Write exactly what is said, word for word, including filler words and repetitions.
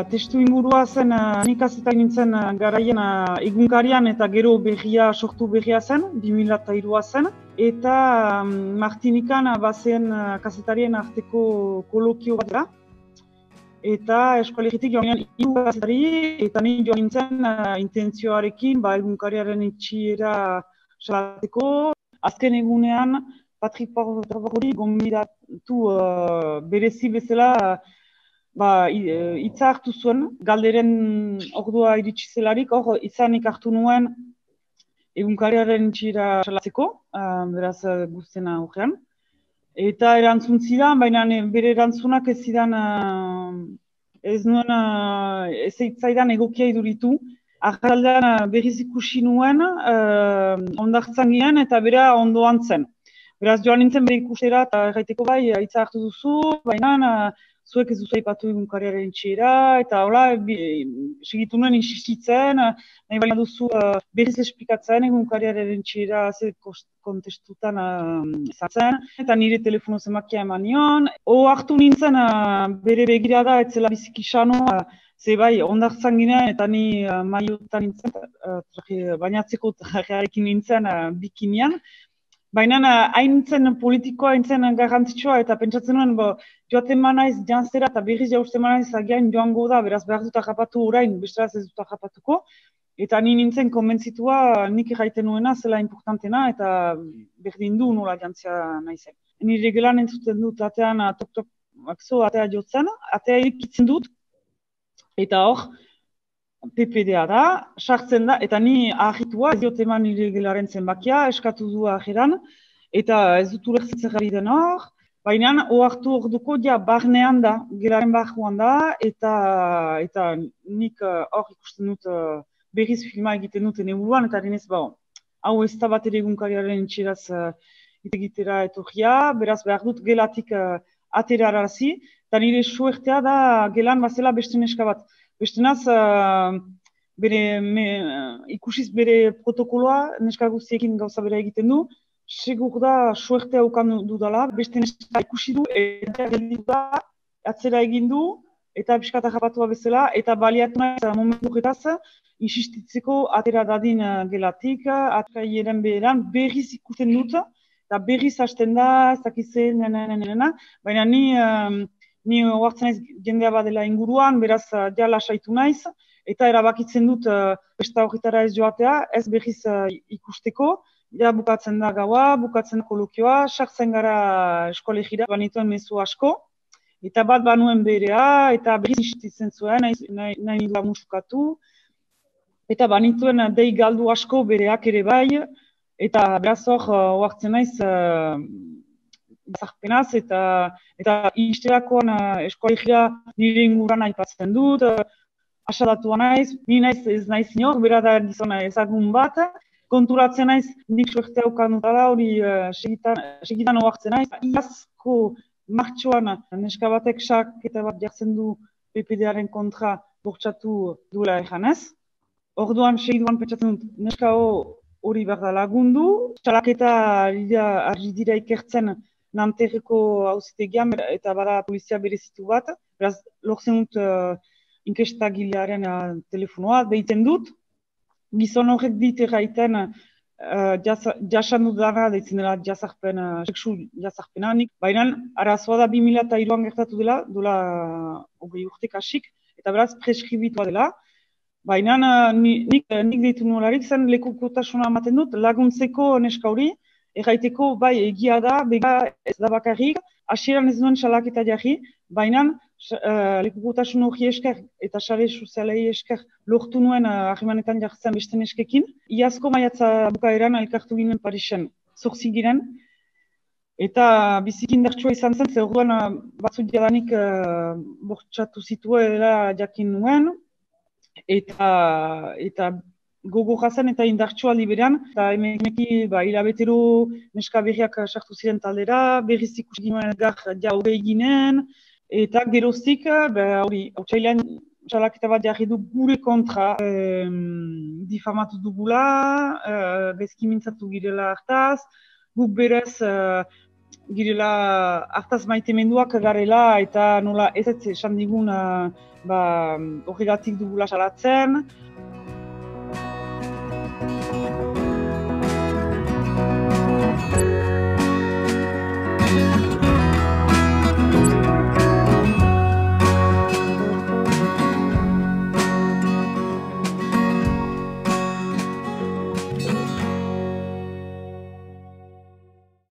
testu ingurua zen, nik kazetari nintzen garaien egunkarian eta gero berria, sortu berria zen, bi mila hirua zen. Eta Martinikan bazen kazetarien arteko kolokio bat da. Eta eskoalegitik joan ginen hiru kazetari, eta ni joan nintzen intentzioarekin, ba, egunkariaren itxiera salateko. Azken egunean, Patrik Parbakori gonbidatu uh, berezi bezala ba, hitza hartu zuen, galderen ordua iritsi zelarik, hor izanik hartu nuen egunkariaren itxiera salatzeko, uh, beraz guztena horrean. Eta erantzun zidan, baina bere erantzunak ez zidan, uh, ez nuen, uh, ez eitzaidan egokia iduritu. Arraldean uh, berriz ikusi nuen, uh, ondartzan ginen eta bera ondoan zen. Beraz joan nintzen bere ikustera eta erraiteko bai, hitza hartu duzu, baina uh, zuek ez duzu aipatu egunkariaren itxiera, eta hola, segitu nuen insistitzen, nahi baina duzu uh, berriz esplikatzen egunkariaren itxiera ze kontestutan izan uh, zen, eta nire telefono zemakia eman nion. O hartu nintzen uh, bere begirada etzela biziki sano, uh, ze bai, ondartzan ginen, eta ni uh, maiotan nintzen, uh, traje, bainatzeko trajearekin nintzen uh, bikinian. Baina haintzen politikoa, haintzen garrantzitsua, eta pentsatzen nuen, bo, joaten manaiz janzera eta berriz jauzten manaiz agian joango da, beraz behar dut agapatu orain, besteraz ez dut agapatuko. Eta ni nintzen konbentzitua, nik erraiten nuena, zela importantena, eta berdin du nola jantzia naizen. Nire gelan entzuten dut, atean, tok-tok, akzo, atea jotzen, atea ikitzen dut, eta hor, P P D A da, sartzen da, eta ni ahitua, ez diot eman nire gelaren zenbakia, eskatu du ahiran, eta ez dut ulerzitzen gari den hor, baina ohartu orduko ja barnean da, gelaren barruan da, eta, eta nik hor ikusten dut berriz filma egiten duten eguruan, eta denez, ba, hau ez da bat ere egunkariaren itxeraz egitera etorria, beraz behar dut gelatik uh, aterarazi, eta nire suertea da gelan bazela beste neska bat. Bestenaz, uh, bere, me, ikusiz bere protokoloa, neska guztiekin gauza bera egiten du, segur da suertea ukan dudala, beste neska ikusi du, eta gelditu da, atzera egin du, eta piskata japatua bezala, eta baliatu nahi momentu horretaz, insistitzeko atera dadin uh, gelatik, atkaieren beheran, berriz ikusten dut, eta berriz hasten da, ez dakizen, baina ni... Um, Ni ohartzen naiz jendea badela inguruan, beraz ja lasaitu naiz, eta erabakitzen dut uh, besta horretara ez joatea, ez berriz uh, ikusteko, ja bukatzen da gaua, bukatzen da kolokioa, sartzen gara eskolegira, banituen mezu asko, eta bat banuen berea, eta berriz insistitzen zuen, nahi, nahi, nahi nila musukatu, eta banituen dei galdu asko bereak ere bai, eta beraz hor ohartzen naiz, uh, Bazarpenaz, eta eta isterakoan uh, eskolegia nire inguran aipatzen dut, uh, asadatua naiz, ni naiz ez naiz inor, bera da gizona ezagun bat, konturatzen naiz, nik suertea ukan dutala, hori uh, segitan, segitan ohartzen naiz, iazko martxoan neska batek saketa bat jartzen du P P D A-ren kontra bortxatu duela ejanez. Orduan segiduan pentsatzen dut, neska hori behar da lagundu, salaketa argi dira ikertzen Nanterreko auzitegian eta bada polizia berezitu bat, beraz lortzen dut uh, inkestagilearen uh, telefonoa, deitzen dut, gizon horrek dit erraiten uh, jasan dut dara, deitzen dela jazarpen, uh, seksu jazarpenanik, baina arazoa da bi mila hiruan gertatu dela, dola hogei urte kasik, eta beraz preskribitua dela, baina uh, nik, nik deitu nolarik zen lekukotasuna ematen dut, laguntzeko neska hori, erraiteko bai egia da, bega ez da bakarrik, hasieran ez duen salaketa jarri, baina uh, lekukotasun hori esker eta sare sozialei esker lortu nuen harremanetan uh, jartzen beste neskekin. Iazko maiatza bukaeran elkartu ginen Parisen, zortzi giren, eta biziki indartsua izan zen, ze orduan uh, batzuk jadanik uh, bortxatu zituela jakin nuen, eta, eta gogo jazen eta indartsua liberan, eta emeki ba, hilabetero neska berriak sartu ziren taldera, berriz ikusi ginen gar ja hogei ginen, eta geroztik, hori, ba, hautsailean salaketa bat jarri du gure kontra, eh, difamatu dugula, eh, bezki mintzatu girela hartaz, guk berez eh, girela hartaz maitemenduak garela eta nola ez ez esan digun ba, horregatik dugula salatzen.